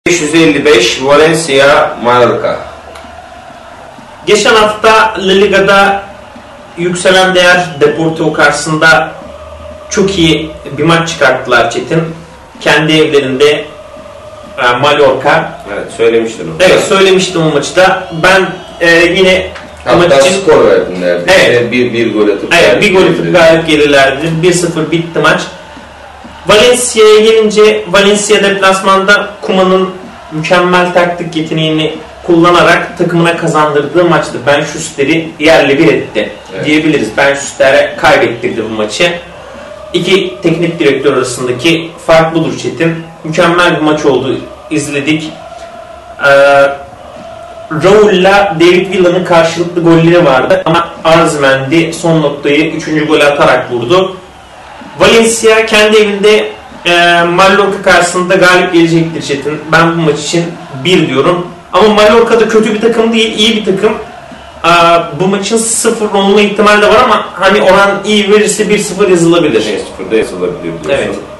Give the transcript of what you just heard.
555 Valencia Mallorca. Geçen hafta La Liga'da yükselen değer Deportivo karşısında çok iyi bir maç çıkarttılar Çetin. Kendi evlerinde Mallorca. Evet, söylemiştin onu. Evet, söylemiştim o maçı da. Ben yine hatta maç için skor verdin neredeyse. Evet. Bir gol atıp evet, bir gol atıp galip gelirlerdi. 1-0 bitti maç. Valencia'ya gelince, Valencia deplasmanda Koeman'ın mükemmel taktik yeteneğini kullanarak takımına kazandırdığı maçtı. Ben Schuster'i yerle bir etti diyebiliriz. Ben Schuster'e kaybettirdi bu maçı. İki teknik direktör arasındaki fark budur Çetin. Mükemmel bir maç oldu. İzledik. Raul'la David Villa'nın karşılıklı golleri vardı ama Arzmendi son noktayı 3. golü atarak vurdu. Valencia kendi evinde Mallorca karşısında galip gelecektir Çetin. Ben bu maç için 1 diyorum. Ama Mallorca da kötü bir takım değil, iyi bir takım. Bu maçın 0 olma ihtimali de var ama hani oran iyi verirse 1-0 yazılabilir. 1-0'da yazılabilir diyorsun. Evet.